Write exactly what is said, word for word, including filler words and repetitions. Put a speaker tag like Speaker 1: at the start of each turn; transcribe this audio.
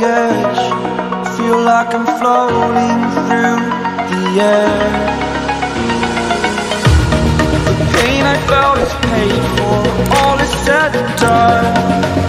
Speaker 1: edge. Feel like I'm floating through the air. The pain I felt is paid for, all is said and done.